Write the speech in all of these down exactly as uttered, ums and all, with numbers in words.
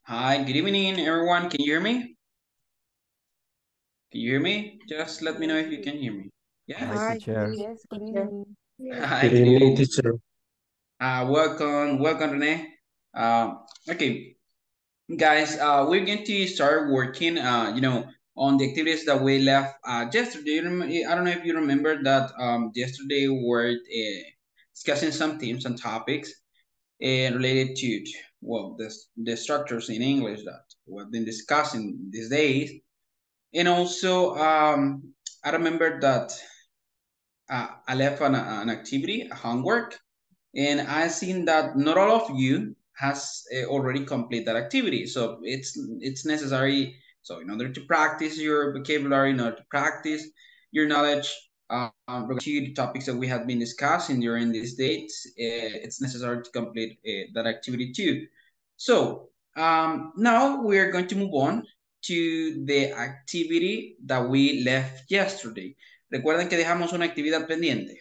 Hi, good evening, everyone. Can you hear me? Can you hear me? Just let me know if you can hear me. Hi, Yes? Hi, teacher. yes, good evening. Hi, Good good evening, evening. teacher. Uh, welcome, welcome, Rene. Uh, okay, guys, uh, we're going to start working, uh, you know, on the activities that we left uh, yesterday. You rem- I don't know if you remember that um, yesterday we were uh, discussing some themes and topics uh, related to, well, the, the structures in English that we've been discussing these days. And also, um, I remember that uh, I left an, an activity, a homework, and I seen that not all of you has uh, already completed that activity. So it's it's necessary. So in order to practice your vocabulary, in order to practice your knowledge um, regarding to the topics that we have been discussing during these dates, uh, it's necessary to complete uh, that activity too. So um, now we are going to move on to the activity that we left yesterday. Recuerden que dejamos una actividad pendiente.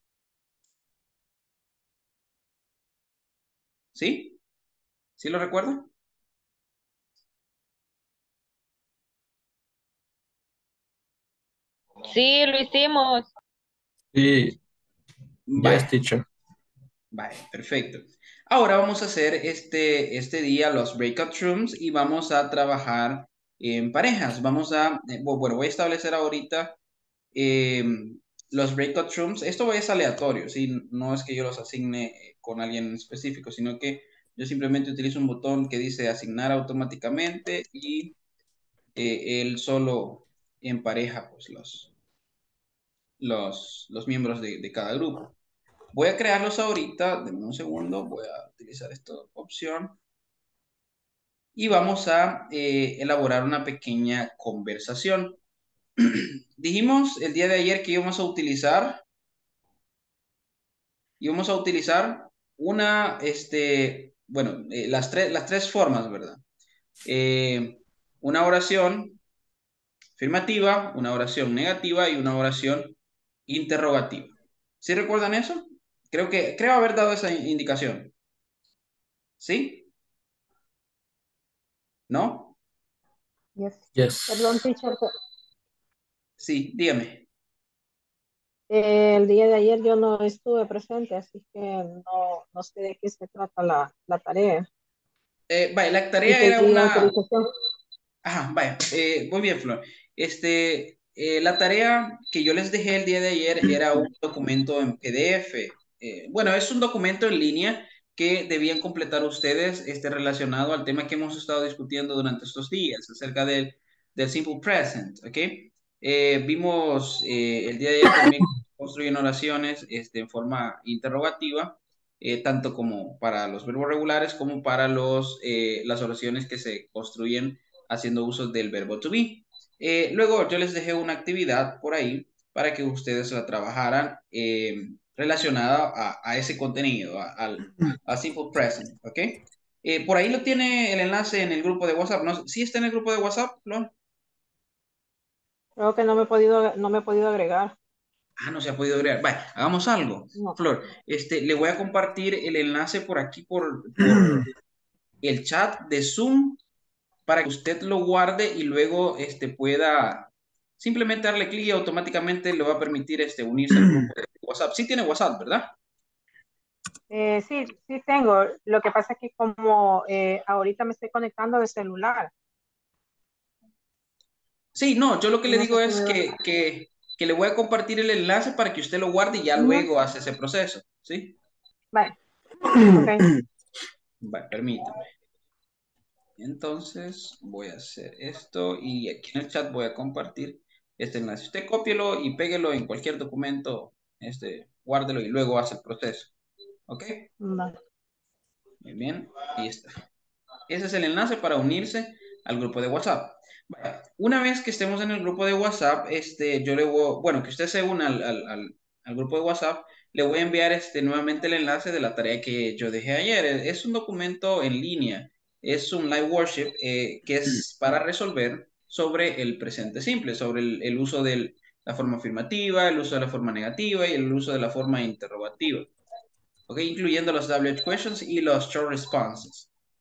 ¿Sí? ¿Sí lo recuerdan? Sí, lo hicimos. Sí, yes, Vaya, teacher. vaya, perfecto. Ahora vamos a hacer este, este día los breakout rooms y vamos a trabajar en parejas. Vamos a, eh, bu- bueno, voy a establecer ahorita eh, los breakout rooms. Esto es aleatorio, ¿sí? No es que yo los asigne eh, con alguien en específico, sino que yo simplemente utilizo un botón que dice asignar automáticamente y eh, él solo empareja pues los, los, los miembros de, de cada grupo. Voy a crearlos ahorita, denme un segundo, voy a utilizar esta opción y vamos a eh, elaborar una pequeña conversación. Dijimos el día de ayer que íbamos a utilizar, íbamos a utilizar una, este, bueno, eh, las, tres, las tres formas, ¿verdad? Eh, una oración afirmativa, una oración negativa y una oración interrogativa. ¿Sí recuerdan eso? Creo que, creo haber dado esa indicación. ¿Sí? ¿No? Yes. Perdón, Yes. teacher, que, Sí, dígame. eh, el día de ayer yo no estuve presente, así que no, no sé de qué se trata la, la tarea. Eh, vaya, la Y tarea era pedí una... autorización. Ajá, vaya, eh, muy bien, Flor. Este, eh, la tarea que yo les dejé el día de ayer era un documento en P D F. Eh, bueno, es un documento en línea que debían completar ustedes este, relacionado al tema que hemos estado discutiendo durante estos días, acerca del, del Simple Present, ¿ok? Eh, vimos eh, el día de ayer también construyen oraciones este, en forma interrogativa, eh, tanto como para los verbos regulares como para los, eh, las oraciones que se construyen haciendo uso del verbo to be. Eh, luego yo les dejé una actividad por ahí para que ustedes la trabajaran eh, relacionada a, a, ese contenido, a, al a Simple Present, ¿ok? Eh, por ahí lo tiene el enlace en el grupo de WhatsApp, ¿no? ¿Sí está en el grupo de WhatsApp, Flor? Creo que no me he podido, no me he podido agregar. Ah, no se ha podido agregar. Vale, hagamos algo. No. Flor, este, le voy a compartir el enlace por aquí, por, por el chat de Zoom, para que usted lo guarde y luego este, pueda simplemente darle clic y automáticamente le va a permitir este, unirse al grupo de WhatsApp. Sí tiene WhatsApp, ¿verdad? Eh, sí, sí tengo. Lo que pasa es que como eh, ahorita me estoy conectando de celular, Sí, no, yo lo que le no sé digo si es me va. que, que, que le voy a compartir el enlace para que usted lo guarde y ya Ujú. luego hace ese proceso, ¿sí? Vale, ok. Vale, permítame. Entonces voy a hacer esto y aquí en el chat voy a compartir este enlace. Usted cópielo y péguelo en cualquier documento, este, guárdelo y luego hace el proceso. ¿Ok? Vale. Muy bien, ahí está. Ese es el enlace para unirse al grupo de WhatsApp. Vaya, una vez que estemos en el grupo de WhatsApp, este, yo le voy, bueno, que usted se una al, al, al, al grupo de WhatsApp, le voy a enviar este, nuevamente el enlace de la tarea que yo dejé ayer. Es un documento en línea, es un live worship eh, que es para resolver sobre el presente simple, sobre el, el uso de la forma afirmativa, el uso de la forma negativa y el uso de la forma interrogativa, ¿ok? Incluyendo los W H questions y los short responses.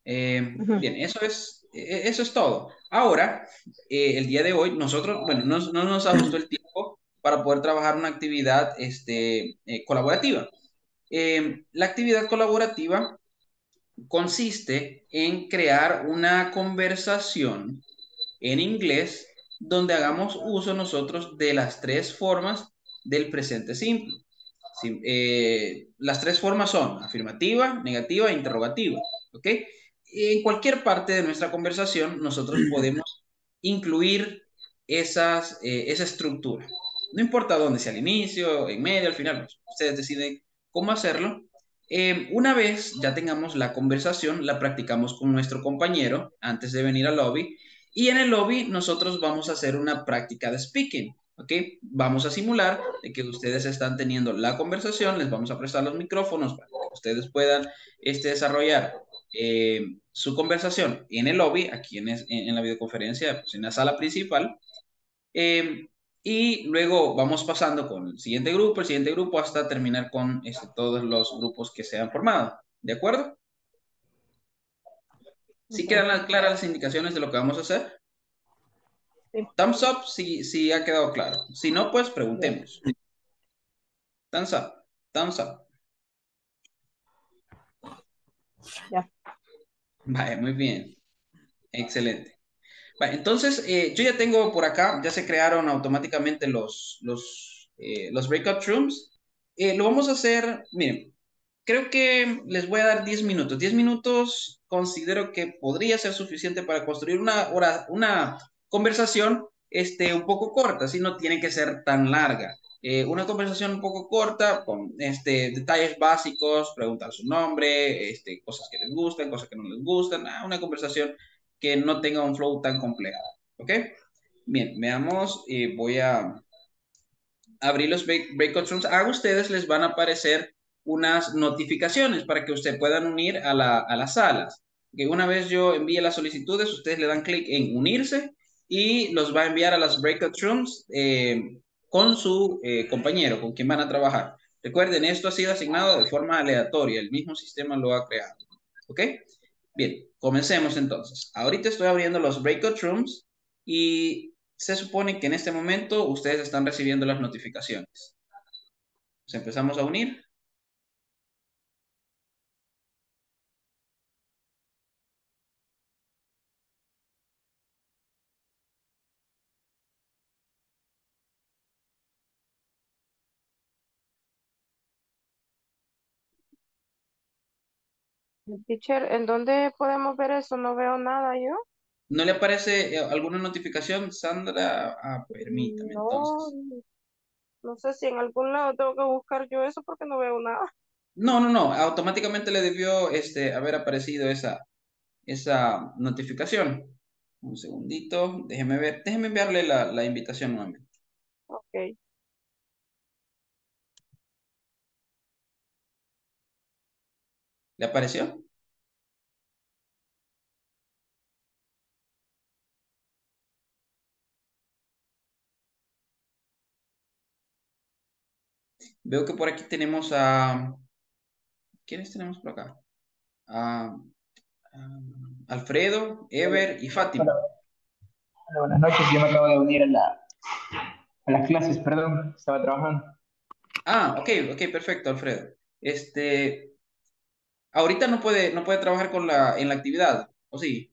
Eh, Ujú. bien, eso es, eh, eso es todo. Ahora, eh, el día de hoy, nosotros, bueno, no, no nos ajustó el tiempo para poder trabajar una actividad este, eh, colaborativa. Eh, la actividad colaborativa consiste en crear una conversación en inglés donde hagamos uso nosotros de las tres formas del presente simple. Sí, eh, las tres formas son afirmativa, negativa e interrogativa, ¿ok? En cualquier parte de nuestra conversación nosotros podemos incluir esas, eh, esa estructura. No importa dónde sea, al inicio, en medio, al final, pues, ustedes deciden cómo hacerlo. Eh, una vez ya tengamos la conversación, la practicamos con nuestro compañero antes de venir al lobby y en el lobby nosotros vamos a hacer una práctica de speaking. ¿Ok? Vamos a simular de que ustedes están teniendo la conversación, les vamos a prestar los micrófonos para que ustedes puedan este, desarrollar eh, su conversación en el lobby, aquí en, es, en, en la videoconferencia, pues en la sala principal. Eh, y luego vamos pasando con el siguiente grupo, el siguiente grupo, hasta terminar con este, todos los grupos que se han formado. ¿De acuerdo? ¿Sí Ok. quedan claras las indicaciones de lo que vamos a hacer? Sí, Thumbs up si, si ha quedado claro. Si no, pues ya, preguntemos. Thumbs up. Thumbs up. ya. Vale, muy bien. Excelente. Vale, entonces, eh, yo ya tengo por acá, ya se crearon automáticamente los, los, eh, los breakout rooms. Eh, lo vamos a hacer, miren, creo que les voy a dar diez minutos. diez minutos considero que podría ser suficiente para construir una, hora, una conversación este, un poco corta, si no tiene que ser tan larga. Eh, una conversación un poco corta, con este, detalles básicos, preguntar su nombre, este, cosas que les gustan, cosas que no les gustan, ah, una conversación que no tenga un flow tan complejo. ¿Ok? Bien, veamos, eh, voy a abrir los breakout rooms. A ustedes les van a aparecer unas notificaciones para que ustedes puedan unir a, la, a las salas. Que una vez yo envíe las solicitudes, ustedes le dan clic en unirse y los va a enviar a las breakout rooms eh, con su eh, compañero, con quien van a trabajar. Recuerden, esto ha sido asignado de forma aleatoria, el mismo sistema lo ha creado. ¿Ok? Bien, comencemos entonces. Ahorita estoy abriendo los breakout rooms y se supone que en este momento ustedes están recibiendo las notificaciones. Nos empezamos a unir. Teacher, ¿en dónde podemos ver eso? No veo nada yo. ¿No le aparece eh, alguna notificación, Sandra? Ah, permítame No, entonces. no sé si en algún lado tengo que buscar yo eso porque no veo nada. No, no, no. Automáticamente le debió este, haber aparecido esa, esa notificación. Un segundito. Déjeme ver. Déjeme enviarle la, la invitación nuevamente. Ok. ¿Le apareció? Veo que por aquí tenemos a... ¿Quiénes tenemos por acá? A, a Alfredo, Ever y Hola, Fátima. hola, buenas noches. Yo me acabo de unir a, la, a las clases, perdón, estaba trabajando. Ah, ok, ok, perfecto, Alfredo. Este, ahorita no puede, no puede trabajar con la, en la actividad, ¿o sí?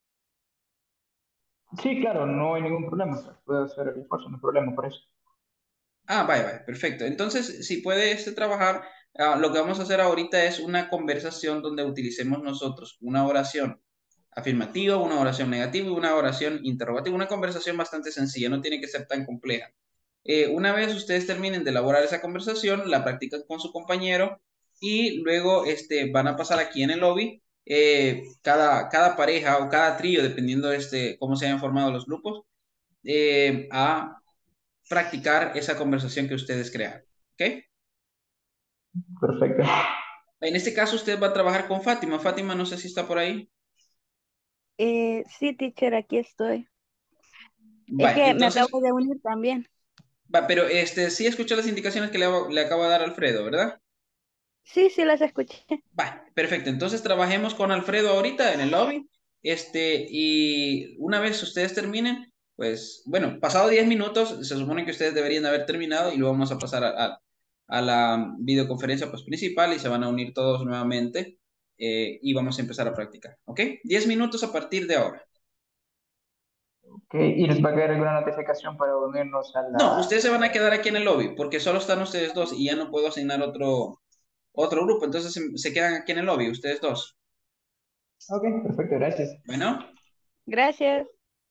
Sí, claro, no hay ningún problema. Puedo hacer el esfuerzo, no hay problema por eso. Ah, vaya, vaya, perfecto. Entonces, si puede este trabajar, ah, lo que vamos a hacer ahorita es una conversación donde utilicemos nosotros una oración afirmativa, una oración negativa y una oración interrogativa. Una conversación bastante sencilla, no tiene que ser tan compleja. Eh, una vez ustedes terminen de elaborar esa conversación, la practican con su compañero y luego este, van a pasar aquí en el lobby. Eh, cada, cada pareja o cada trío, dependiendo de este, cómo se hayan formado los grupos, eh, a practicar esa conversación que ustedes crearon. ¿Ok? Perfecto. En este caso, usted va a trabajar con Fátima. Fátima, no sé si está por ahí. Eh, sí, teacher, aquí estoy. Es Vale, que me entonces, acabo de unir también. va, pero este, sí escuchó las indicaciones que le, le acabo de dar Alfredo, ¿verdad? Sí, sí, las escuché. Va, perfecto. Entonces trabajemos con Alfredo ahorita en el lobby. Este, y una vez ustedes terminen, pues, bueno, pasado diez minutos, se supone que ustedes deberían haber terminado y lo vamos a pasar a, a- a la videoconferencia pues, principal y se van a unir todos nuevamente eh, y vamos a empezar a practicar. ¿Ok? Diez minutos a partir de ahora. Ok, ¿y les va a caer alguna notificación para unirnos a No, la... ustedes se van a quedar aquí en el lobby porque solo están ustedes dos y ya no puedo asignar otro, otro grupo. Entonces se, se quedan aquí en el lobby, ustedes dos. Ok, perfecto, gracias. Bueno. Gracias.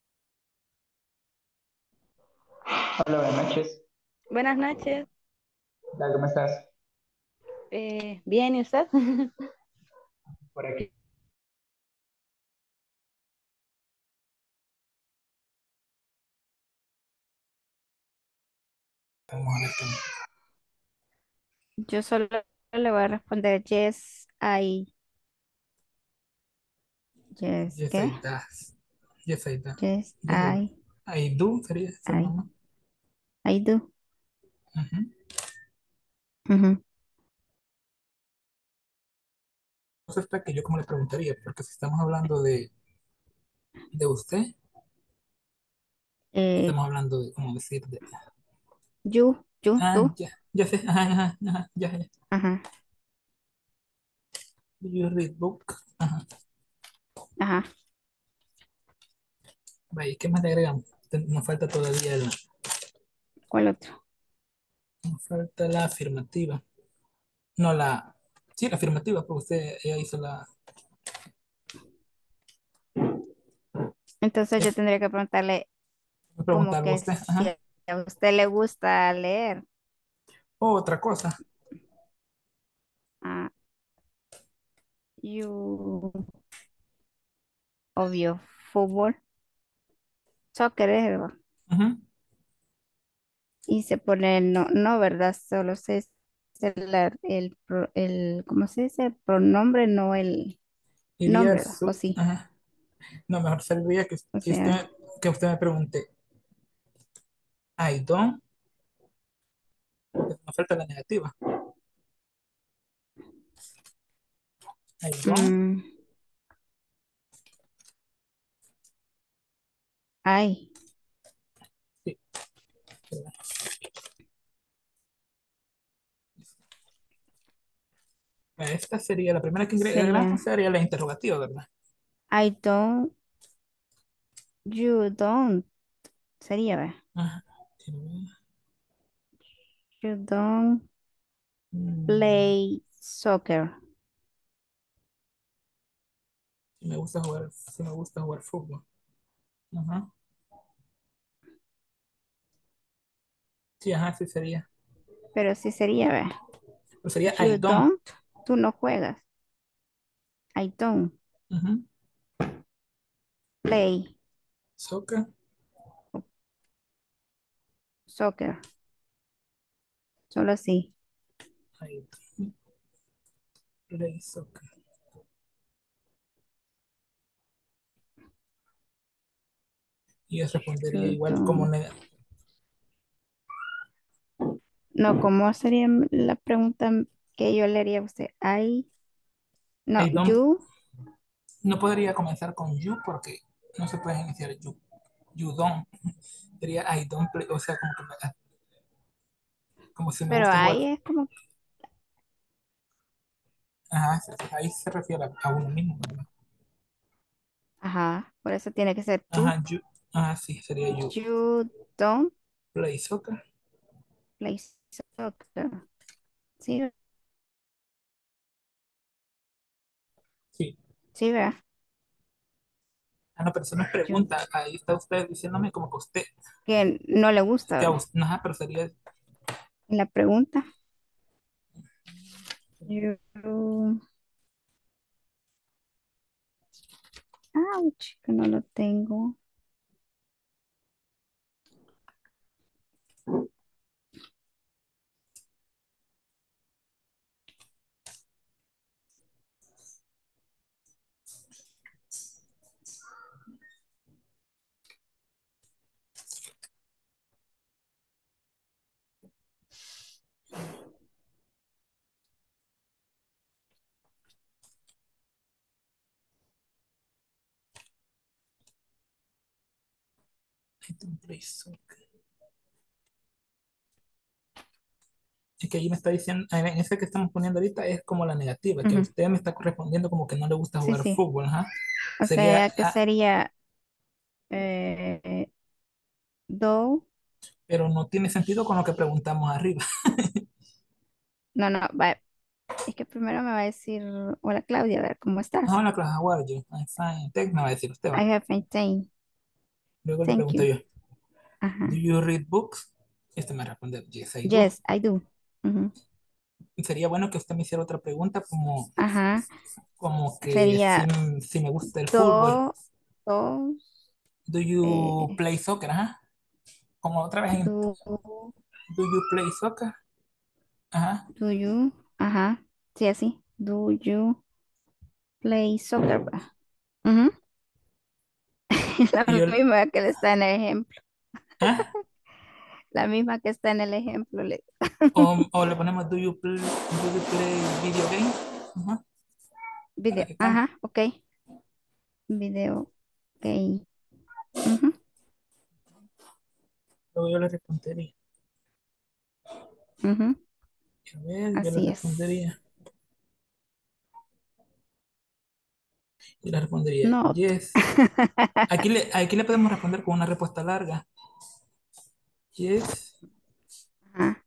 Hola, buenas noches. Buenas noches. Hola, ¿cómo estás? Eh, bien, ¿y usted? Por aquí. Vamos a ver qué... Yo solo le voy a responder yes, I. Yes, Yes, I ¿qué? does. Yes, I do. Yes, Yes, I, I. I do sería esa I. mamá. I do. Ujú. Ujú. Entonces, está que yo como le preguntaría, porque si estamos hablando de, de usted, Eh, estamos hablando de, ¿cómo decir? De, you, you, ah, tú. ya, ya sé, ajá, ajá, ajá, ya, ya. Ajá, Do you read book? Ajá. ajá. Vaya, ¿qué más le agregamos? Ten- Nos falta todavía la, ¿Cuál otro? nos falta la afirmativa. No, la, sí, la afirmativa, porque usted ella hizo la, Entonces yo es, tendría que preguntarle me como preguntaba que usted, si ajá. a usted le gusta leer. O otra cosa, Ah, you, obvio, fútbol, soccer, es, ¿verdad? ujú. Y se pone el no, no, ¿verdad? Solo se se la- el, pro- el, ¿cómo se dice? Pronombre, no el Iría nombre, ¿verdad? O su, sí. ajá. No, mejor serviría que, O que usted, sea, que usted me pregunte, I don't, me falta la negativa. I don't, mm, ay, sí, ¿verdad? Esta sería la primera que ingre- agregamos, sería sería la interrogativa, ¿verdad? I don't, you don't, sería, ¿verdad? Ajá. Quiero ver. You don't Mm, play soccer. sí me gusta jugar, sí me gusta jugar fútbol. Ajá. Sí, ajá, sí sería. Pero sí sería, ¿verdad? Pero sería I You don't. don't, tú no juegas. I don't Ujú. play Soccer, soccer. Solo así. I don't play soccer. Y yo respondería You igual como don't. nega- No, ¿cómo sería la pregunta que yo le haría a usted? I, no, I don't. you, No podría comenzar con you porque no se puede iniciar you. You don't. Sería I don't play, o sea, como, que me- como si me pero gusta jugar. I es como, Ajá, sí, sí, ahí se refiere a, a uno mismo, ¿verdad? ajá, por eso tiene que ser tú. Ajá, you. Ajá, sí, sería you. You don't Play soccer. play soccer. Sí, Sí. sí, ¿verdad? Ah, no, pero eso no es You, pregunta. Ahí está usted diciéndome como que usted, que no le gusta, que a ¿verdad? usted, ajá, pero sería, En la pregunta. You, ouch, que no lo tengo. I don't play soccer. Es que ahí me está diciendo, en ese que estamos poniendo ahorita es como la negativa, que Ujú. usted me está correspondiendo como que no le gusta Sí, jugar sí. fútbol, ajá. O Sería, sea que ah, sería eh, do. pero no tiene sentido con lo que preguntamos arriba. No, no, va. Es que primero me va a decir, hola Claudia, a ver, ¿cómo estás? Hola, clase, how are you? I'm fine. Tech me va a decir usted, I va. have maintained. Luego le Thank pregunto you. yo, do Ajá. you read books? Este me va a responder, yes, I do. Yes, I do. Ujú. Sería bueno que usted me hiciera otra pregunta como, Ajá. como que si, Sería si me gusta el fútbol. do, do, Do you eh, play soccer? Ajá. Como otra vez en, do, do you play soccer? Ajá. do you, ajá. Sí, así. Do you play soccer? Va. Ujú. Y La yo, misma que le está en el ejemplo. ¿ah? La misma que está en el ejemplo. le- O, o le ponemos do you play, do you play video game? Ajá. Para Video. que cambie. Ajá, ok. Video. Ok. Ujú, Luego yo le respondería. ujú. A ver, yo le Así es. respondería. Yo le respondería, No. yes. Aquí le, aquí le podemos responder con una respuesta larga. Yes. Ajá.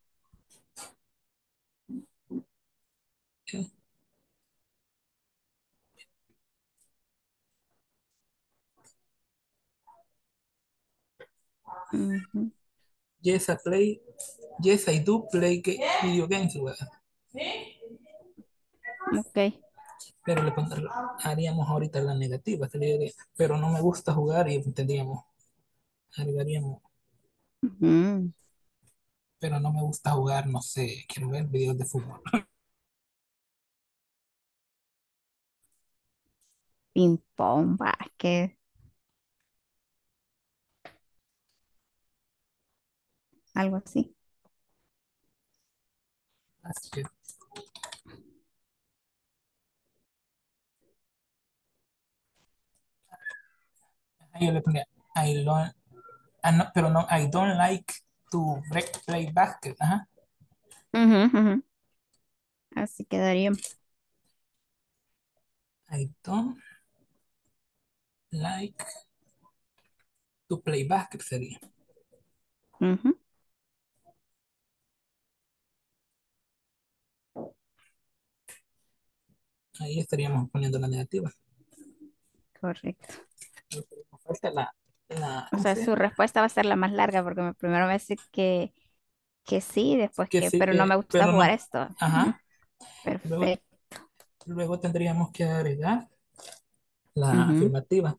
Ujú. Yes, I play. Yes, I do play ga- video games, ¿verdad? Ok. Pero le pon- haríamos ahorita la negativa, que le diría, pero no me gusta jugar y tendríamos, agregaríamos, Ujú. pero no me gusta jugar, no sé, quiero ver videos de fútbol. Ping pong, básquet, algo así. Así que ahí yo le ponía, I don't, ah, no, pero no, I don't like to break- play basket. Ajá. Ujú, ujú. Así quedaría. I don't like to play basket sería. Ujú. Ahí estaríamos poniendo la negativa. Correcto. Nos falta la, la, O ¿cómo sea, se su llama? respuesta va a ser la más larga porque me- primero me dice que, que sí, después Que que, sí, pero no me que, gusta pero jugar no. esto. Ujú. Ajá. Luego, Perfecto. luego tendríamos que agregar la Ujú. afirmativa.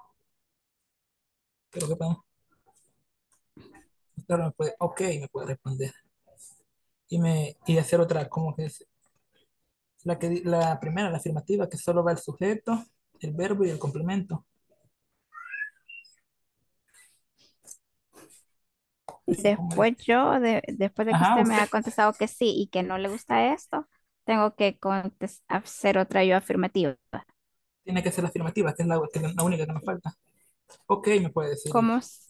Creo que podemos. Claro, me puede, ok, me puede responder. Y, me, y hacer otra, como que es la, que, di- la primera, la afirmativa, que solo va el sujeto, el verbo y el complemento. Y Así como después este. yo, de- después de que Ajá, usted me usted ha contestado que sí y que no le gusta esto, tengo que contes- hacer otra yo afirmativa. tiene que ser la afirmativa, que es la, que es la única que nos falta. Ok, me puede decir. ¿Cómo? s-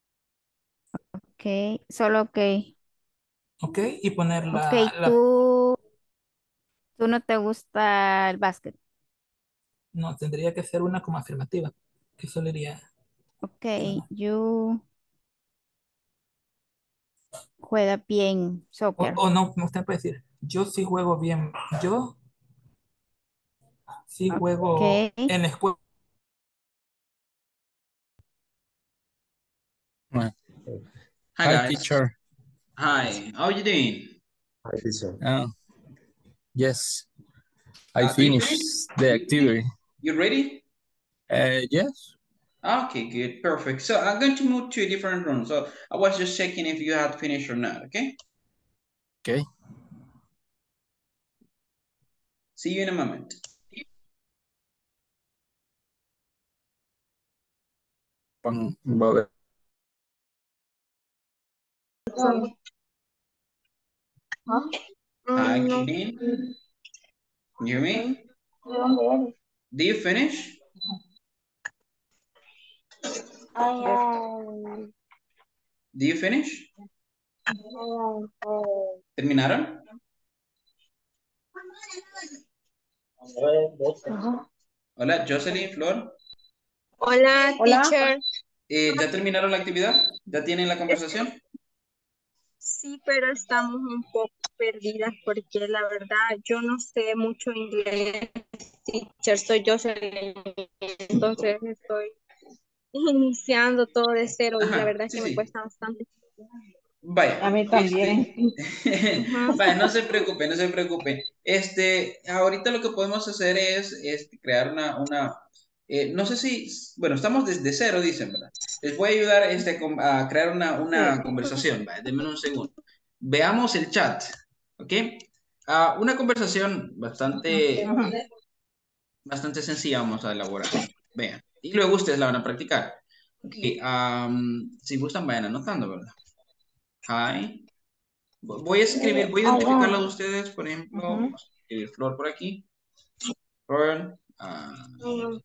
Ok, solo ok. Ok, y poner Ok, la, la tú, tú no te gusta el básquet. no, tendría que ser una como afirmativa, que solo iría, Ok, no. you juega bien O, soccer. o no, usted puede decir, yo sí juego bien, yo sí Ok, juego en la escuela. Right. Hi Hi, guys. teacher. Hi. How are you doing? Hi, teacher. Uh, yes, I Uh, do you finish? finished the activity. You ready? Uh, yes. Okay, good, perfect. So I'm going to move to a different room. So I was just checking if you had finished or not. Okay. Okay. See you in a moment. Pang- Bye. Hi, Jean. Can you hear me? Do you finish? I am Do you finish? Oh, oh. ¿Terminaron? Ajá. Hola, Jocelyn, Flor. Hola, Hola. teacher. Eh, ¿ya terminaron la actividad? ¿Ya tienen la conversación? Sí, pero estamos un poco perdidas porque la verdad yo no sé mucho inglés, teacher. Soy Jocelyn, entonces estoy iniciando todo de cero y la Ajá, verdad es sí, que me sí. cuesta bastante. A Vaya, mí este, también. Ujú. vaya, no se preocupe, no se preocupe. Este, ahorita lo que podemos hacer es, este, crear una, una, eh, no sé si, bueno, estamos desde cero, dicen, ¿verdad? Les voy a ayudar, este, con- a crear una, una Sí. conversación, vaya, denme un segundo. Veamos el chat, ¿ok? Ah, una conversación bastante, Ujú. bastante sencilla vamos a elaborar. Vean, y luego ustedes la van a practicar. Ok, am, si gustan, vayan anotando, ¿verdad? Hi. Voy a escribir, voy a Ah, ya. identificarla de ustedes, por ejemplo, Ujú. vamos a escribir Flor por aquí. Flor, ah, Mm,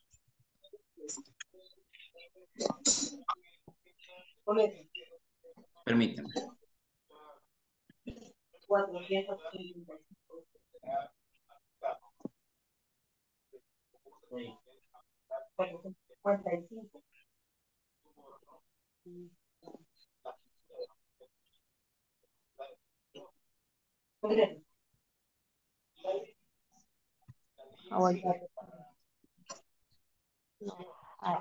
permíteme. Ah, bueno. Ah,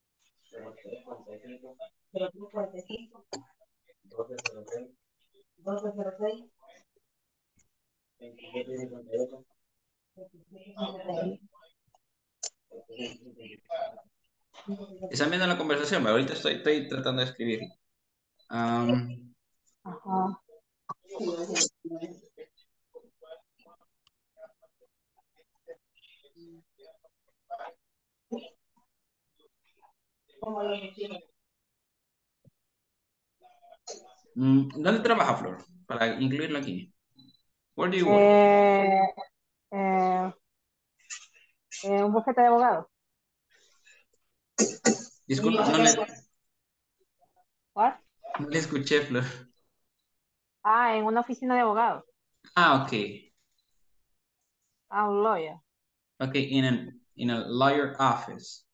Están viendo la conversación, ¿verdad? Ahorita estoy, estoy tratando de escribir. Am, ajá. mm, ¿Dónde trabaja Flor? Para incluirlo aquí. Where do you work? Eh, eh, eh, un bufete de abogados. Disculpe, no le, What? no le escuché, Flor. Ah, en una oficina de abogados. Ah, ok. Ah, un lawyer. Ok, in, an, in a lawyer office.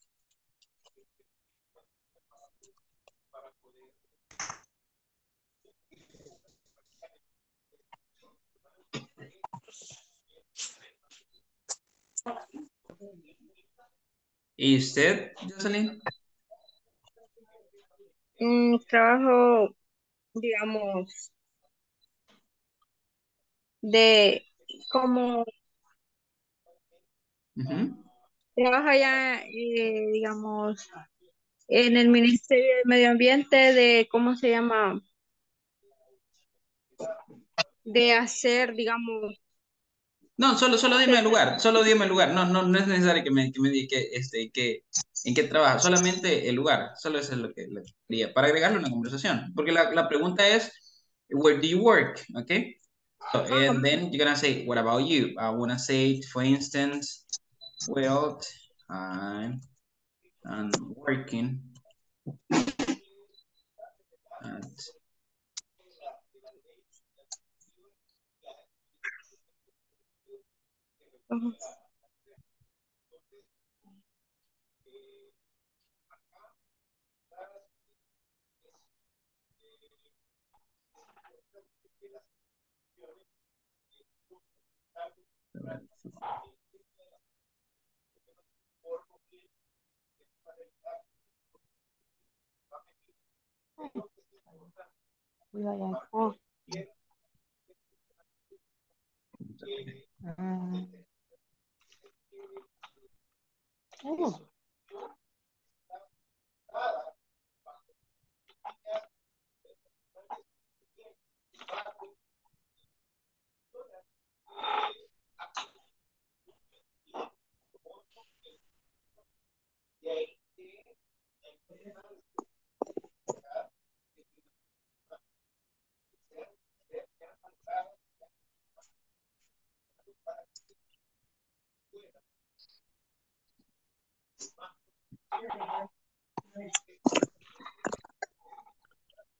¿Y usted, Jocelyn? Mm, trabajo, digamos, de como Ujú. trabajo ya, eh, digamos, en el Ministerio del Medio Ambiente de, ¿cómo se llama? De hacer, digamos, No, solo, solo dime el de- lugar, solo dime el lugar. No, no, no es necesario que me, que me diga que, este, que, en qué trabaja, solamente el lugar. Solo eso es lo que, lo que quería, para agregarle una conversación. Porque la, la pregunta es, where do you work? Okay? So, and then you're gonna say, what about you? I wanna say, for instance, well, I'm, I'm working at, Cuidado ya. Oh. Mm. Oh.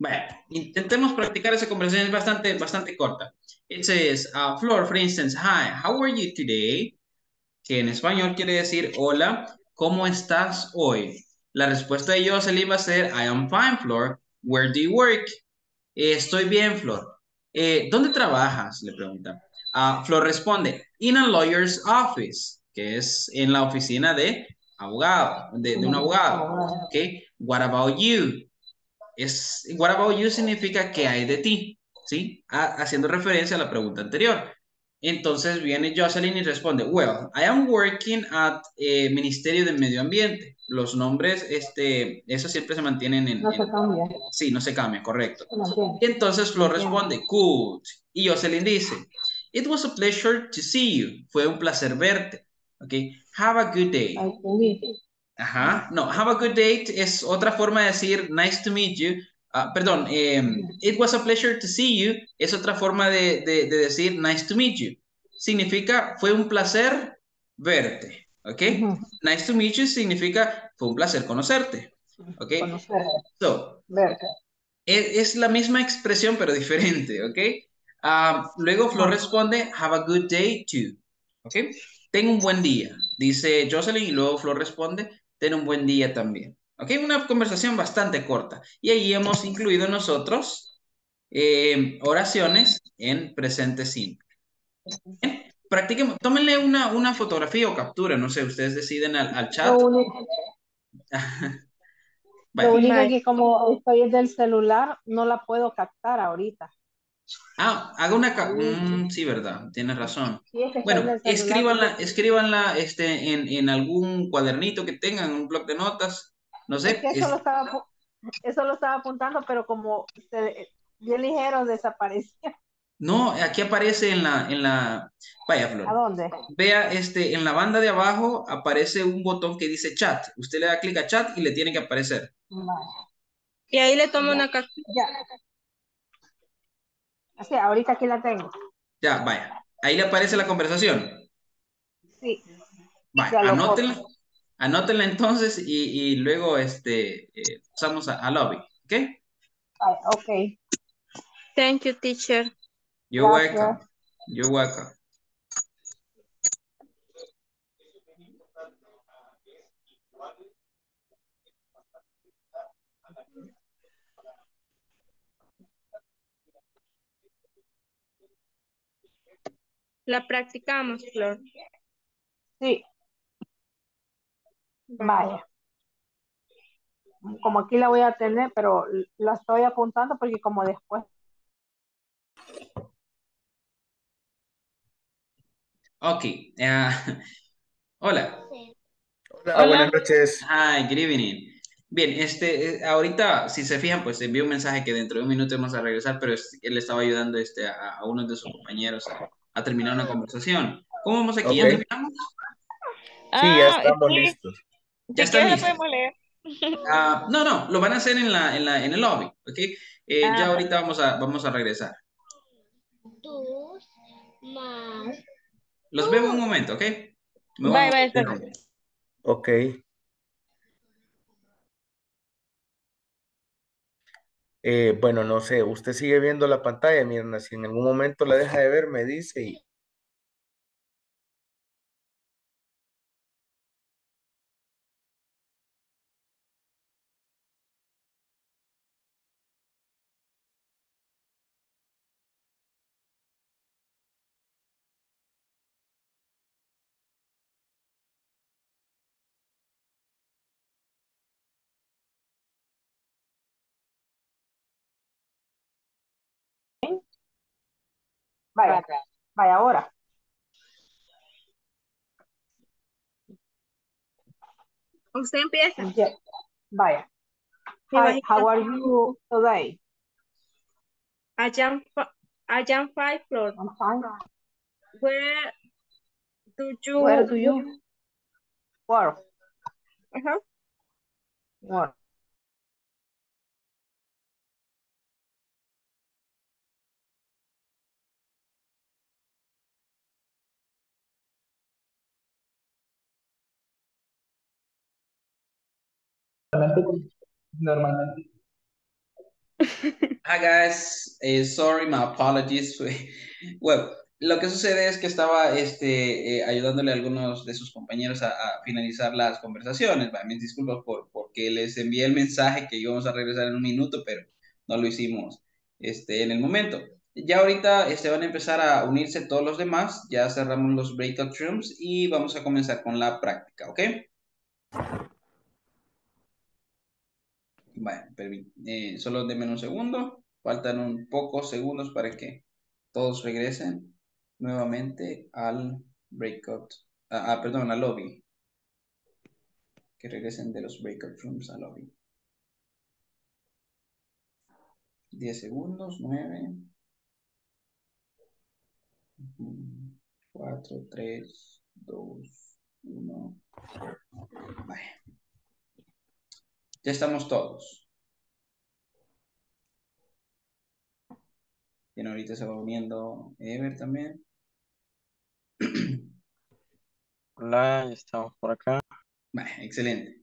Bueno, intentemos practicar esa conversación, es bastante, bastante corta. It says, uh, Flor, for instance, hi, how are you today? Que en español quiere decir, hola, ¿cómo estás hoy? La respuesta de Jocelyn va a ser, I am fine, Flor. Where do you work? Eh, estoy bien, Flor. Eh, ¿dónde trabajas? Le pregunta. Ah, Flor responde, in a lawyer's office, que es en la oficina de abogado, de, de un abogado. ¿Ok? What about you? Es, what about you significa ¿qué hay de ti? ¿Sí? Ha- haciendo referencia a la pregunta anterior. Entonces viene Jocelyn y responde, well, I am working at eh, Ministerio de Medio Ambiente. Los nombres, este, esos siempre se mantienen en, No en- se cambia. sí, no se cambia, correcto. Se mantiene. Y entonces Se Flor mantiene. responde, good. Y Jocelyn dice, it was a pleasure to see you. Fue un placer verte. Ok, have a good day. Ay, qué lindo. Ajá, no, have a good day es otra forma de decir nice to meet you. Ah, perdón, em, it was a pleasure to see you es otra forma de, de- de decir nice to meet you. Significa fue un placer verte, ¿ok? Ujú. Nice to meet you significa fue un placer conocerte, ¿ok? Conocer, So, ver. es, es la misma expresión pero diferente, ¿ok? Ah, luego Flor Ajá. responde, have a good day too, ¿ok? Ten un buen día, dice Jocelyn y luego Flor responde, ten un buen día también, ¿ok? Una conversación bastante corta. Y ahí hemos incluido nosotros eh, oraciones en presente simple. Practiquemos, tómenle una, una fotografía o captura, no sé, ustedes deciden al, al Lo chat. único, lo Vaya. único Bye. que como estoy del celular, no la puedo captar ahorita. Ah, haga una... ca- Ahí, Mm, sí, verdad, tienes razón. sí, es que estoy en Bueno, el celular escríbanla, porque escríbanla este, en, en algún cuadernito que tengan, un bloc de notas, no es sé. que eso lo Es, estaba, apu- eso lo estaba apuntando, pero como se, bien ligero desapareció. no, aquí aparece en la, en la... Vaya, ¿A Flor. dónde? Vea, este, en la banda de abajo aparece un botón que dice chat. Usted le da clic a chat y le tiene que aparecer. Vale, Y ahí le tomo ya, una captura. ya. Así, ahorita aquí la tengo. Ya, vaya. Ahí le aparece la conversación. Sí, Vaya, ya lo anótenla. foto. Anótenla entonces y, y luego este, eh, pasamos a, a lobby. ¿Ok? Vale, ok, Thank you, teacher. You're gracias. welcome. You're welcome. La practicamos, Flor. Sí, Bye. vaya. Como aquí la voy a tener, pero la estoy apuntando porque como después. Ok. ah, hola. Hola, Hola. buenas noches. Hi, good evening. Bien, este, eh, ahorita, si se fijan, pues envió un mensaje que dentro de un minuto vamos a regresar, pero es- él estaba ayudando este, a, a uno de sus compañeros a, a terminar una conversación. ¿Cómo vamos aquí? ¿Ya Ok. terminamos? Sí, ya Ah, estamos sí, listos. ¿Ya si están quieres la listos? podemos leer. Ah, no, no, lo van a hacer en la, en la, en el lobby, ¿ok? Eh, ya Ah, ahorita vamos a, vamos a regresar. Dos más Los veo en un momento, ¿ok? Me voy a bye, mover bye, de está bien. nombre. Ok. Eh, bueno, no sé, usted sigue viendo la pantalla, Mirna, si en algún momento la deja de ver, me dice y... Vaya, vaya ahora. Usted empieza. Ya, vaya. Me Hi, bajita. how are you today? I am, fi- I am five, Flor. I'm fine. Where do you Where do you work? Ajá. Work. Normalmente. Hi guys, Eh, sorry, my apologies. Well, lo que sucede es que estaba este, eh, ayudándole a algunos de sus compañeros a, a finalizar las conversaciones. Va, mis disculpas por, porque les envié el mensaje que íbamos a regresar en un minuto, pero no lo hicimos este, en el momento. Ya ahorita este, van a empezar a unirse todos los demás, ya cerramos los breakout rooms y vamos a comenzar con la práctica, ¿ok? Bueno, permí- eh, solo denme un segundo. Faltan un pocos segundos para que todos regresen nuevamente al breakout. Ah, ah, perdón, al lobby. Que regresen de los breakout rooms al lobby. Diez segundos, nueve, cuatro, tres, dos, uno. Vaya. Ya estamos todos. Bien, ahorita se va uniendo Ever también. Hola, ya estamos por acá. Vaya, excelente.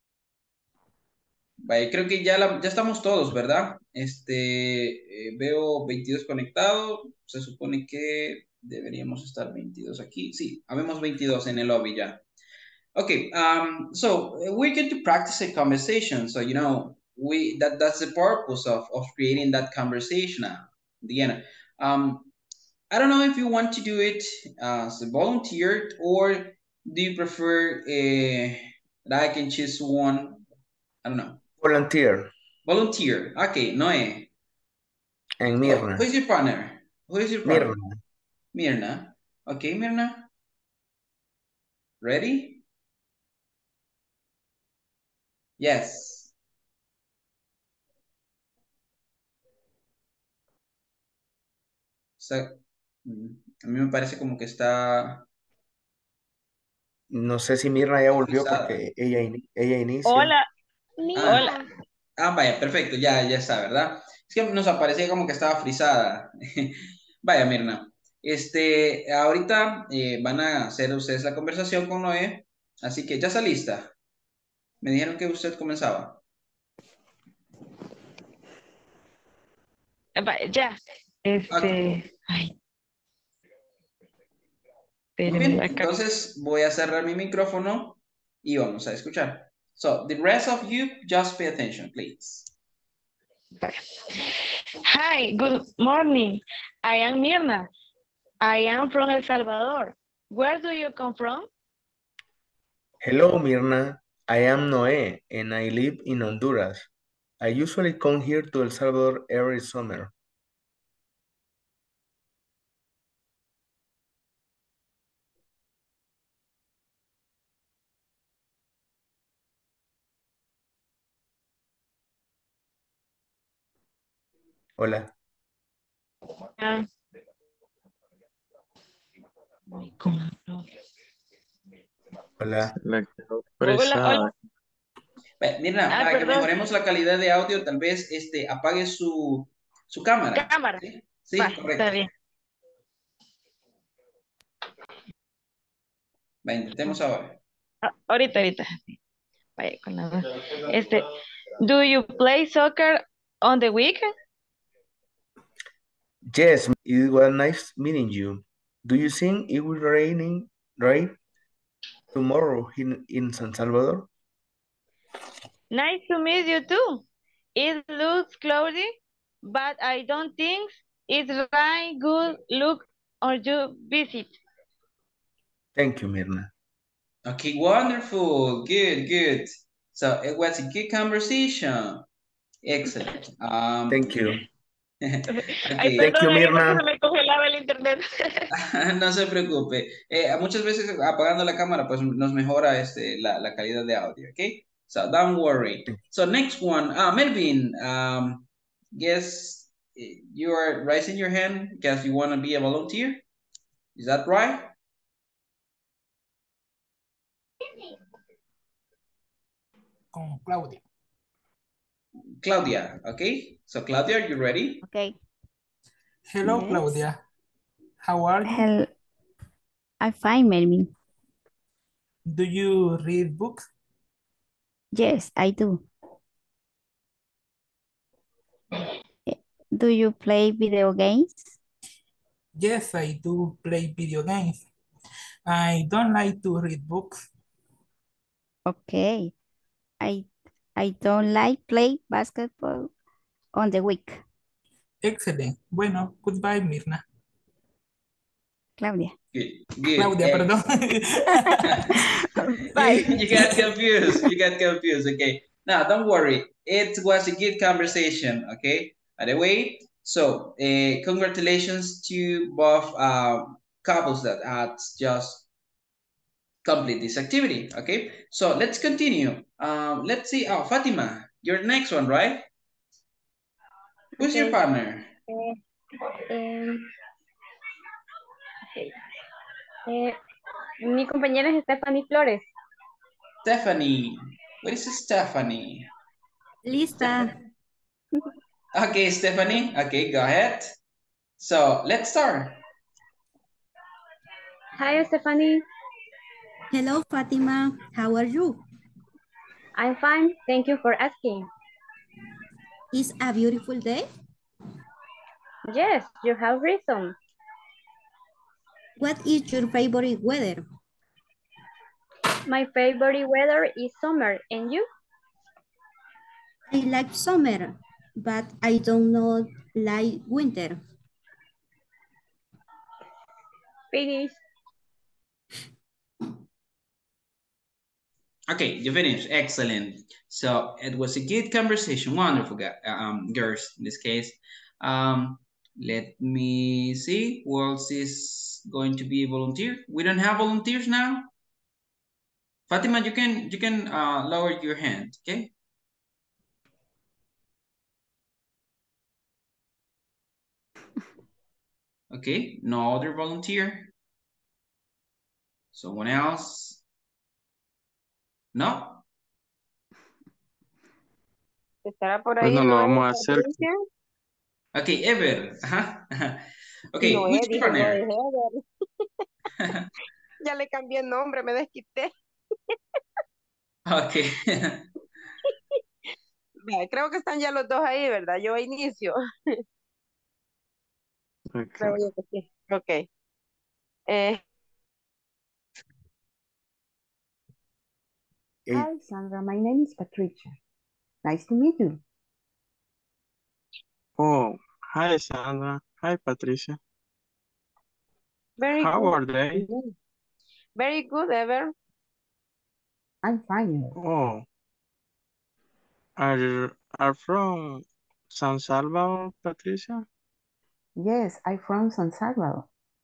Vaya, creo que ya, la- ya estamos todos, ¿verdad? Este, eh, veo veintidós conectados. Se supone que deberíamos estar veintidós aquí. Sí, habemos veintidós en el lobby ya. Okay, um, so uh, we're going to practice a conversation. So, you know, we that that's the purpose of, of creating that conversation now. Diana, um, I don't know if you want to do it uh, as a volunteer or do you prefer uh, that I can choose one? I don't know. Volunteer Volunteer. Okay, Noe. en So, Mirna. who's your partner? Who is your partner? Mirna. Mirna. Okay, Mirna. Ready? Yes. So, mm, a mí me parece como que está No sé si Mirna ya volvió frisada. porque ella, ini- ella inicia. Hola, Ah, hola. Mirna, ah, vaya, perfecto, ya, ya está, ¿verdad? Es que nos aparecía como que estaba frisada. Vaya, Mirna. Este, ahorita eh, van a hacer ustedes la conversación con Noé, así que ya está lista. Me dijeron que usted comenzaba. Va, ya, Ok. este, ay, Muy espérenme bien, acá. entonces voy a cerrar mi micrófono y vamos a escuchar. So, the rest of you, just pay attention, please. Hi, good morning. I am Mirna. I am from El Salvador. Where do you come from? Hello, Mirna. I am Noé and I live in Honduras. I usually come here to El Salvador every summer. Hola. Ah, ¿cómo no? Hola. Se la quedó Hola, hola. frisada. Ve, Mirna, Ah, para que perdón, mejoremos la calidad de audio, tal vez este, apague su, su cámara. cámara. ¿Sí? Va, Sí, está correcto. bien. Va, intentemos ahora. Ah, ahorita, ahorita. Vaya con la voz. Este, do you play soccer on the weekend? Yes, it was nice meeting you. Do you think it will raining rain tomorrow in, in San Salvador? Nice to meet you too. It looks cloudy, but I don't think it's right good look on your visit. Thank you, Mirna. Okay, wonderful. Good, good. So it was a good conversation. Excellent. Um, Thank you. Ay, okay. Thank you, perdón, ahí porque Mirna. se me congelaba el internet. No se preocupe. Eh, muchas veces apagando la cámara, pues nos mejora este, la, la calidad de audio, ¿ok? So don't worry. So next one, uh, Melvin, um, guess eh, you are raising your hand because you want to be a volunteer. Is that right? Con Claudia. Claudia, okay? So Claudia, are you ready? Okay. Hello, Yes. Claudia. How are you? Hell, I'm fine, Melvin. Do you read books? Yes, I do. Do you play video games? Yes, I do play video games. I don't like to read books. Okay. I I don't like play basketball on the week. Excellent. Bueno, goodbye, Mirna. Claudia. Good, good. Claudia, Ex- perdón. Bye. you, you got confused. You got confused. Okay. Now, don't worry. It was a good conversation. Okay. By the way, so uh, congratulations to both uh, couples that had just complete this activity. Okay. So let's continue. Um, let's see. Oh, Fatima, you're the next one, right? Who's your Okay. partner? Eh, em, eh, mi compañera es Stephanie Flores. Stephanie. What is Stephanie? Lista. Okay, Stephanie. Okay, go ahead. So let's start. Hi, Stephanie. Hello, Fatima. How are you? I'm fine. Thank you for asking. It's a beautiful day. Yes, you have reason. What is your favorite weather? My favorite weather is summer, and you? I like summer, but I don't know like winter. Finish. Okay, you finished. Excellent. So it was a good conversation. Wonderful, um, girls, in this case. Um, let me see who else is going to be a volunteer. We don't have volunteers now. Fatima, you can you can uh, lower your hand, okay? Okay, no other volunteer. Someone else? No. ¿Estará por Pues ahí no lo Noé vamos a hacer. Patricia? Okay, Ever. Ajá. Okay, Noé, who's your dije Noé partner? Heather. Ya le cambié el nombre, me desquité. Okay. Vale, creo que están ya los dos ahí, ¿verdad? Yo inicio. Ok. Creo yo que sí. Ok. Eh, Eh, Hi, Sandra. My name is Patricia. Nice to meet you. Oh, hi, Sandra. Hi, Patricia. very How good. are they? Mhm. Very good, Ever. I'm fine. Oh, are you are from San Salvador, Patricia? Yes, I'm from San Salvador.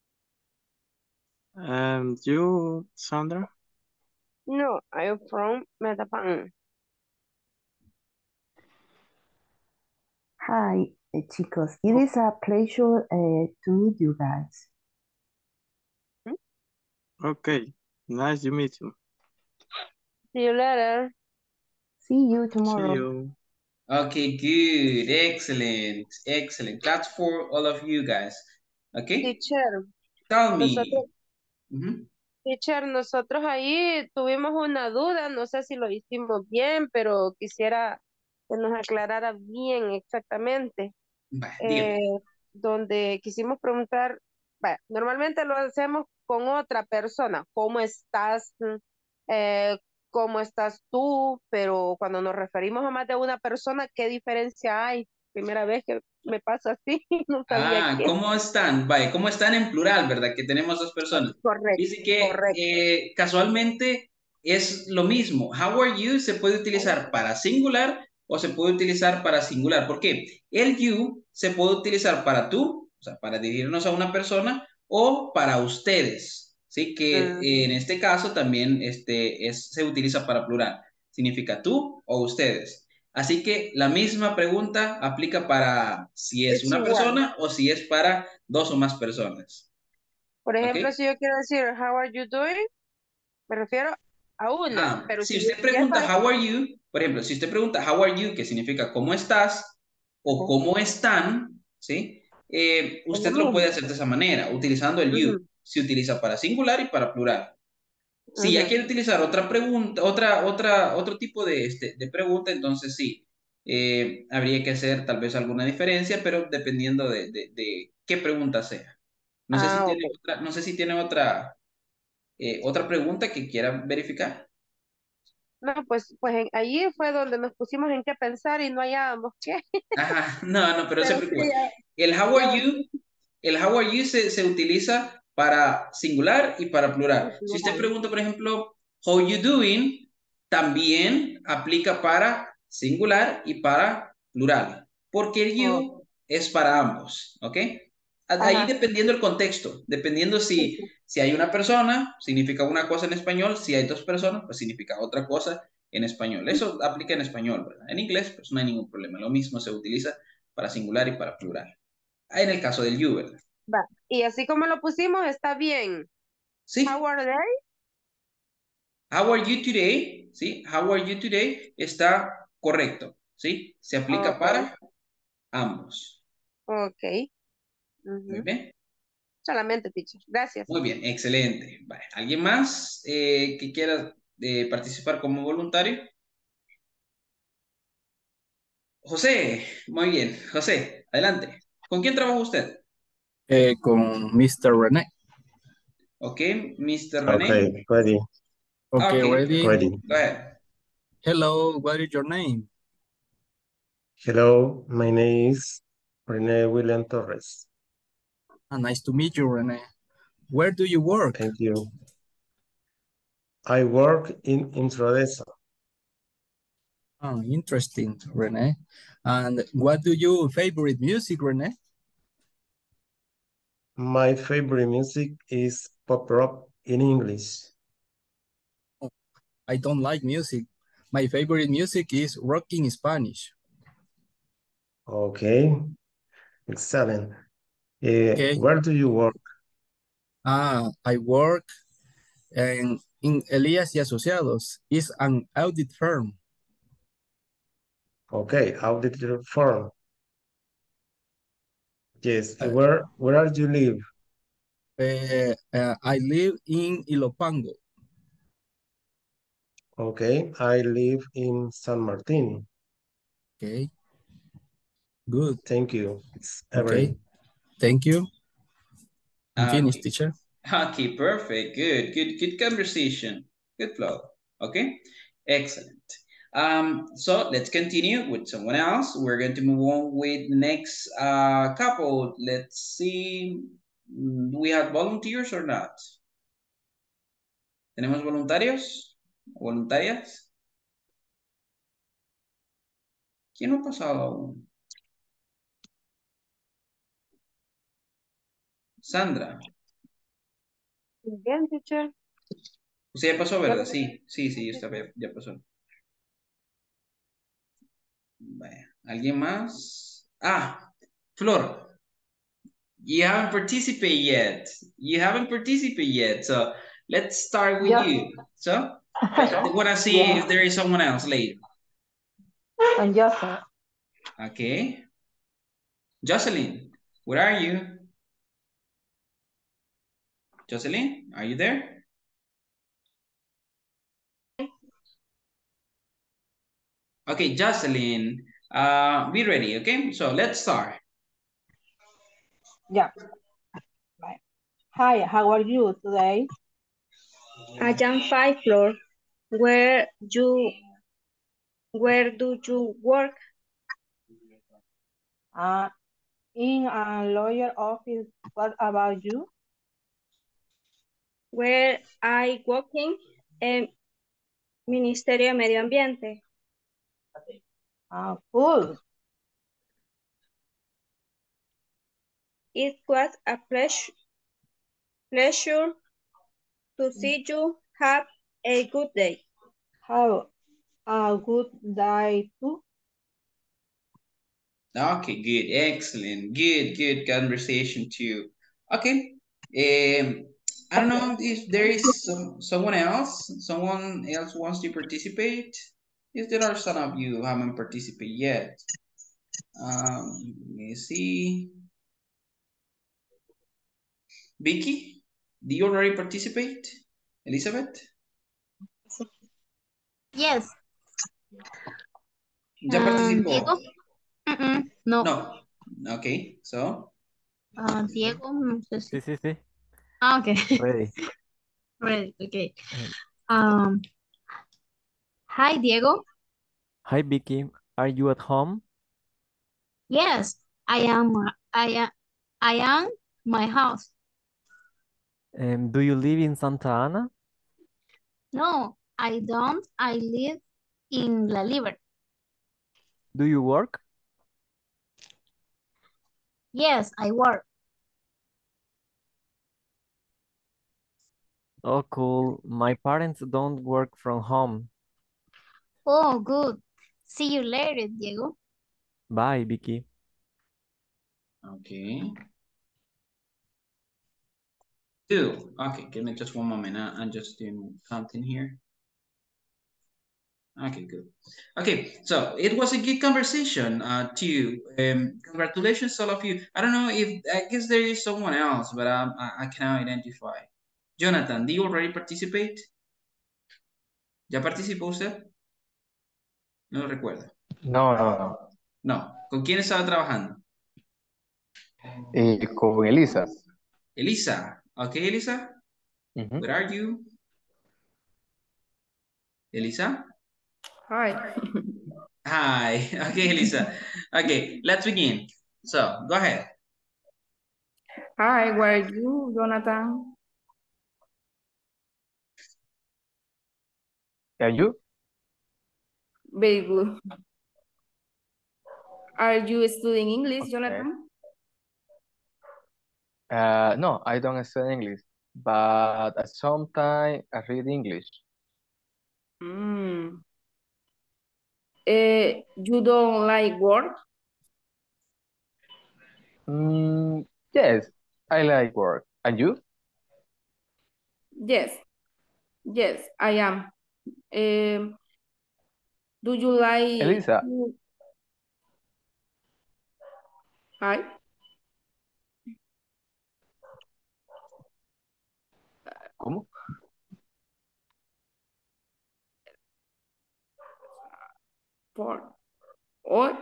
And you, Sandra? No, I'm from Metapan. Hi, eh, chicos. It is a pleasure uh, to meet you guys. Okay, nice to meet you. See you later. See you See tomorrow. you. Okay, good. Excellent. Excellent. That's for all of you guys. Okay. Teacher, Tell me. nosotros, Mhm. teacher, nosotros ahí tuvimos una duda, no sé si lo hicimos bien, pero quisiera que nos aclarara bien exactamente. Vaya, Eh, dígame. donde quisimos preguntar, vaya, normalmente lo hacemos con otra persona, ¿cómo estás? Mm, eh, ¿cómo estás tú? Pero cuando nos referimos a más de una persona, ¿qué diferencia hay? Primera vez que me pasa así, no sabía Ah, qué. ¿cómo están? Vaya, ¿cómo están en plural, verdad? Que tenemos dos personas. Correcto, Dice que correcto. eh, casualmente es lo mismo. How are you se puede utilizar para singular o se puede utilizar para singular. ¿Por qué? El you se puede utilizar para tú, o sea, para dirigirnos a una persona, o para ustedes, ¿sí? Que eh, en Mm, este caso también este, es, se utiliza para plural. Significa tú o ustedes. Así que la misma pregunta aplica para si es es una igual. persona o si es para dos o más personas. Por ejemplo, ¿Ok? si yo quiero decir, how are you doing? Me refiero a una, Ah, pero si si, usted si es pregunta para... how are you, por ejemplo, si usted pregunta how are you, que significa cómo estás o cómo están, ¿sí? Eh, Es lo usted lo puede mismo. hacer de esa manera, utilizando el you. Ujú, Se utiliza para singular y para plural. Si ya ujú. quiere utilizar otra pregunta, otra, otra, otro tipo de, este, de pregunta, entonces sí. eh, habría que hacer tal vez alguna diferencia, pero dependiendo de, de, de qué pregunta sea. No sé si Ah, tiene ok. otra, no sé si tiene otra, eh, otra pregunta que quiera verificar. No, pues, pues en- allí fue donde nos pusimos en qué pensar y no hallábamos qué. Ajá, no, no, pero no se Pero sí, preocupe. ya, El how are ya you, el how are you se, se utiliza para singular y para plural. Si usted plural. pregunta, por ejemplo, how you doing, también aplica para singular y para plural, porque el Oh, you es para ambos, ¿ok? A- Ahí ajá. dependiendo el contexto, dependiendo Sí, si, sí. si hay una persona, significa una cosa en español, si hay dos personas, pues significa otra cosa en español. Eso aplica en español, ¿verdad? En inglés, pues no hay ningún problema. Lo mismo se utiliza para singular y para plural. Ah, en el caso del you, ¿verdad? Va. Y así como lo pusimos, está bien. How Sí. are they? How are you today? ¿Sí? How are you today? Está correcto, ¿sí? Se aplica Ok, para ambos. ok. Muy Ujú. bien. Solamente, teacher. Gracias. Muy bien, excelente. Vale. ¿Alguien más eh, que quiera eh, participar como voluntario? José, muy bien. José, adelante. ¿Con quién trabaja usted? Eh, con mister René. Ok, mister René. Okay, ready, Okay, Ok, ready? ready. go ahead. Hello, what is your name? Hello, my name is Rene William Torres. Ah, nice to meet you, René. Where do you work? Thank you. I work in Introdesa. Ah, interesting, René. And what do you favorite music, René? My favorite music is pop rock in English. Oh, I don't like music. My favorite music is rock in Spanish. Okay, excellent. Eh, Okay. where do you work? Ah, I work in, in Elias y Asociados. It's an audit firm. Okay, auditor firm. Yes, Uh, where where are you live? uh, uh, I live in Ilopango. Okay, I live in San Martin. Okay, good. Thank you. It's Okay, everything. thank you. I'm finished, Okay. teacher. Okay, perfect. Good, good, good conversation. Good flow. Okay, excellent. Um, so let's continue with someone else. We're going to move on with the next uh, couple. Let's see. Mm, Do we have volunteers or not? ¿Tenemos voluntarios? ¿Voluntarias? ¿Quién no ha pasado aún? Sandra. Bien, teacher. Usted ya pasó, Ya ¿verdad? lo- Sí, sí, sí, esta vez ya pasó. Vaya. ¿Alguien más? Ah, Flor. You haven't participated yet. You haven't participated yet. So let's start with Yes. you. So I want to see Yeah. if there is someone else later. And Joseph. Okay. Jocelyn, where are you? Jocelyn, are you there? Okay, Jocelyn, uh, be ready, okay? So let's start. Yeah. Bye. Hi, how are you today? I am five floor. Where you where do you work? Uh, in a lawyer office. What about you? Where I working en Ministerio de Medio Ambiente. Ah, cool. It was a pleasure pleasure to see you. Have a good day. Have a good day too. Okay, good, excellent, good, good conversation too. Okay, um, I don't know if there is some someone else, someone else wants to participate. If there are some of you who haven't participated yet, um, let me see. Vicky, do you already participate? Elizabeth? Yes. Ya Um, participó. Diego? Mm-mm, no. No. Okay, so. Ah, Diego, no sé si. Sí, sí, sí. Ah, okay. Ready. Ready, okay. Eh, Um, hi, Diego. Hi, Vicky. Are you at home? Yes, I am. I am. I am my house. Um, do you live in Santa Ana? No, I don't. I live in La Libertad. Do you work? Yes, I work. Oh, cool. My parents don't work from home. Oh, good. See you later, Diego. Bye, Vicky. Okay. Two. Okay, give me just one moment. I- I'm just doing something here. Okay, good. Okay, so it was a good conversation, uh, too. Um, congratulations, all of you. I don't know if, I guess there is someone else, but um, I, I cannot identify. Jonathan, do you already participate? ¿Ya participó usted? No lo recuerdo. No, no, no. No. ¿Con quién estaba trabajando? Eh, con Elisa. Elisa. Okay, Elisa? Ujú. Where are you? Elisa? Hi. Hi. Okay, Elisa. Okay, let's begin. So, go ahead. Hi, where are you, Jonathan? And you? Very good. Are you studying English, Okay. Jonathan? Uh, no, I don't study English, but at some time I read English. Mm. Eh, you don't like work? Mm, yes, I like work. And you? Yes, yes, I am. Um, do you like Elisa, to- Hi? ¿cómo? For or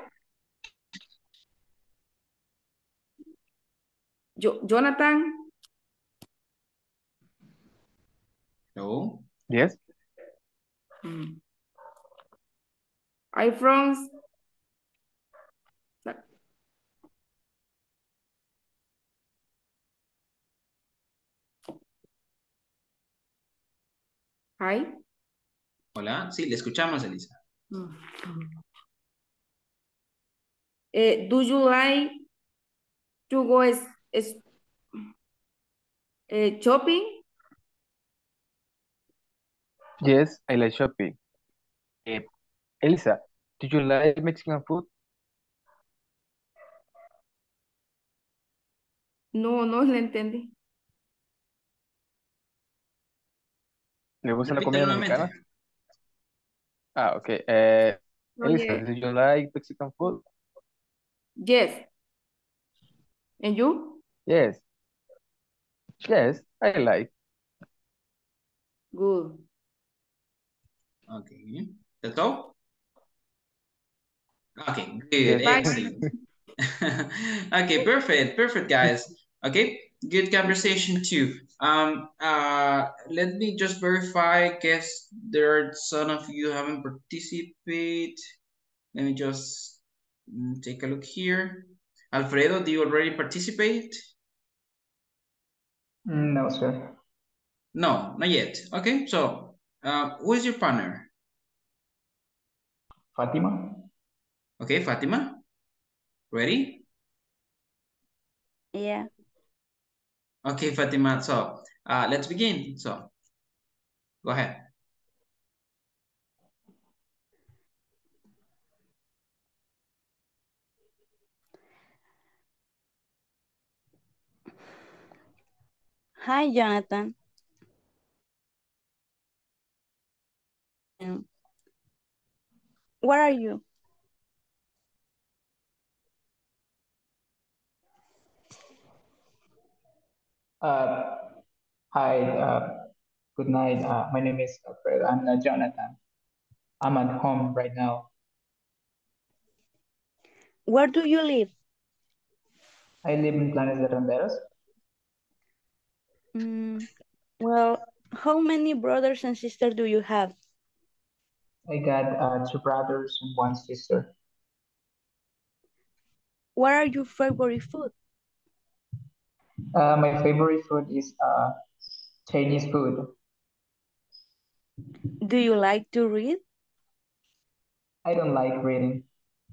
Jo- Jonathan? No. Yes. Mm. I from Hi. Hola. Sí, le escuchamos, Elisa. Mm. Eh, do you like to go is, is, eh, shopping? Yes, I like shopping. Eh, Elisa, do you like Mexican food? No, no le entendí. ¿Le gusta la Repítelo comida nuevamente. mexicana? Ah, okay. Eh, Elisa, Oye, do you like Mexican food? yes. And you? Yes. Yes, I like. Good. Okay. That's all? Okay, good. Yes. Bye. Excellent. Okay, perfect. Perfect, guys. Okay, good conversation too. Um, uh, let me just verify. Guess there are some of you haven't participated. Let me just mm, take a look here. Alfredo, do you already participate? No, sir. No, not yet. Okay, so uh, who is your partner? Fátima? Okay, Fatima, ready? Yeah. Okay, Fatima, so uh, let's begin. So go ahead. Hi, Jonathan. Um, Where are you? Uh, hi, uh, good night. Uh, my name is Alfredo. I'm not Jonathan. I'm at home right now. Where do you live? I live in Planes de Renderos. Mm, well, how many brothers and sisters do you have? I got uh, two brothers and one sister. What are your favorite food? Uh, my favorite food is uh, Chinese food. Do you like to read? I don't like reading.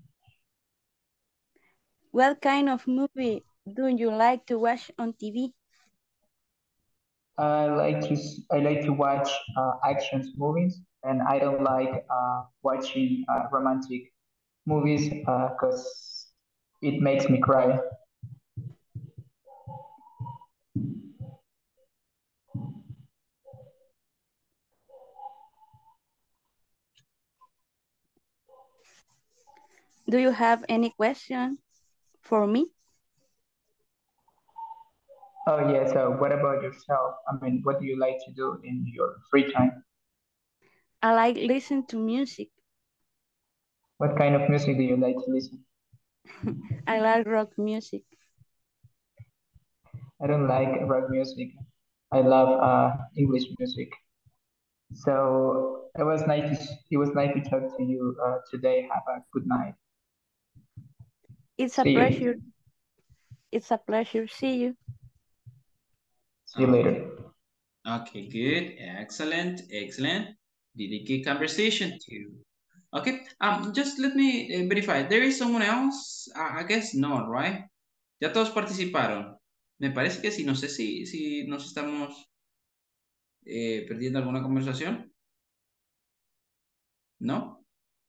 What kind of movie do you like to watch on T V? I like to s- I like to watch uh, action movies, and I don't like uh, watching uh, romantic movies because it makes me cry. Do you have any question for me? Oh yeah, so what about yourself? I mean, what do you like to do in your free time? I like listen to music. What kind of music do you like to listen? I like rock music. I don't like rock music. I love uh, English music. So it was nice. To, it was nice to talk to you uh, today. Have a good night. It's a See you. pleasure. It's a pleasure. See you. See you later. Okay, good. Excellent, excellent. Really good conversation too. Okay, um, just let me uh, verify. There is someone else? I, I guess not, right? Ya todos participaron. Me parece que sí. No sé si, si nos estamos eh, perdiendo alguna conversación. ¿No?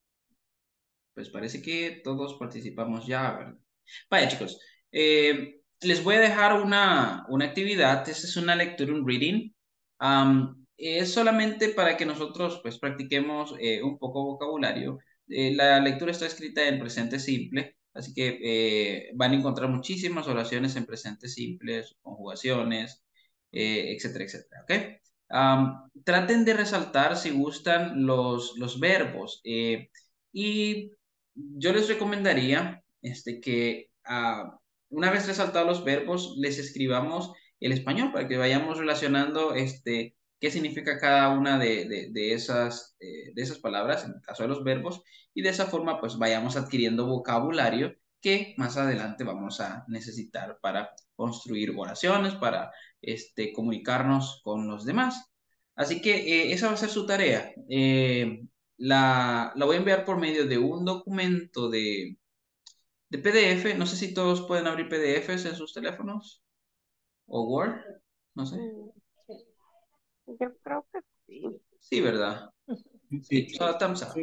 Pues parece que todos participamos ya, ¿verdad? Vaya, chicos. eh, les voy a dejar una, una actividad. Esta es una lectura, un reading. Um, es solamente para que nosotros pues practiquemos eh, un poco vocabulario. Eh, la lectura está escrita en presente simple, así que eh, van a encontrar muchísimas oraciones en presente simple, conjugaciones, eh, etcétera, etcétera, ¿ok? Um, traten de resaltar, si gustan, los, los verbos. eh, y yo les recomendaría este, que uh, una vez resaltados los verbos, les escribamos el español para que vayamos relacionando este, qué significa cada una de, de, de esas, eh, de esas palabras, en el caso de los verbos, y de esa forma pues vayamos adquiriendo vocabulario que más adelante vamos a necesitar para construir oraciones, para este, comunicarnos con los demás. Así que eh, esa va a ser su tarea. Eh, la, la voy a enviar por medio de un documento de, de P D F. No sé si todos pueden abrir P D Fs en sus teléfonos o Word. No sé. Mm, sí. Yo creo que sí. Sí, ¿verdad? Sí, solo thumbs up.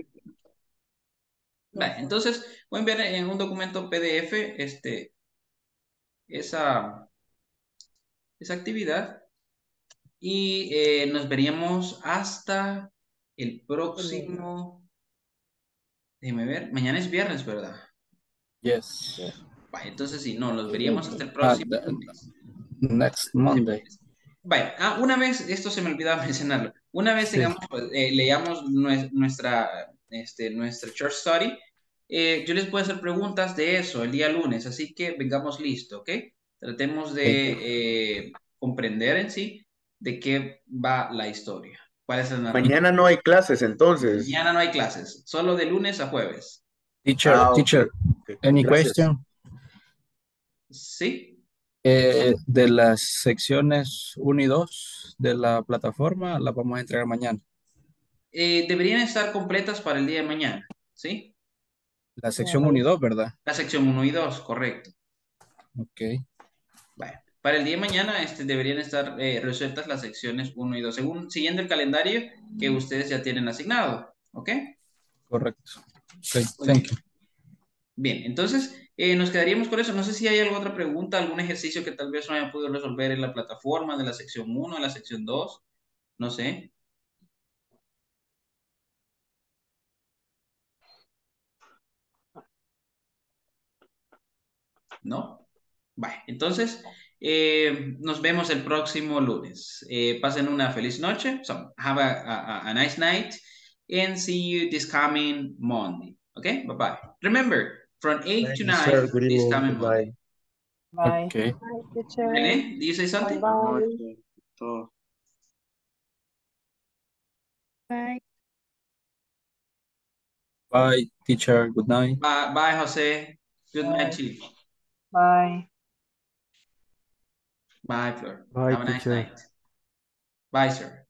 Vale, entonces voy a enviar en un documento P D F este, esa, esa actividad y eh, nos veríamos hasta el próximo. Déjeme ver. Mañana es viernes, ¿verdad? Yes. Vale, entonces sí, no, los veríamos hasta el Ah, próximo the- lunes. next Monday. Vale, ah, una vez, esto se me olvidaba mencionarlo, una vez Sí. tengamos, pues, eh, leamos nue- nuestra, este, nuestra short story, eh, yo les puedo hacer preguntas de eso el día lunes, así que vengamos listo, ¿ok? Tratemos de eh, comprender en sí de qué va la historia. ¿Cuál es la narrativa? Mañana no hay clases, entonces. Mañana no hay clases, solo de lunes a jueves. Teacher, Ah, ok, teacher, ok. any Gracias. question? Sí. Eh, de las secciones uno y dos de la plataforma, las vamos a entregar mañana. Eh, deberían estar completas para el día de mañana, ¿sí? La sección uno y dos, ¿verdad? La sección uno y dos, correcto. Ok, Bueno, para el día de mañana este, deberían estar eh, resueltas las secciones uno y dos, según, siguiendo el calendario que ustedes ya tienen asignado, ¿ok? correcto. Ok, Muy thank bien. you. Bien, entonces eh, nos quedaríamos con eso. No sé si hay alguna otra pregunta, algún ejercicio que tal vez no haya podido resolver en la plataforma de la sección uno, de la sección dos, no sé. ¿No? Vale, entonces eh, nos vemos el próximo lunes. Eh, pasen una feliz noche. So, have a, a, a nice night and see you this coming Monday. Okay, bye bye. Remember, from eight Thank to you, sir. nine Good this evening. coming Monday. Goodbye. Bye. Okay. Bye, teacher. Rene, do you say something? Bye. Todo. Bye. Bye, teacher. Good night. Bye, bye, Jose. Good night, Bye. Chief. Bye. Bye, Flor. Bye, Have a nice teacher. night. Bye, sir.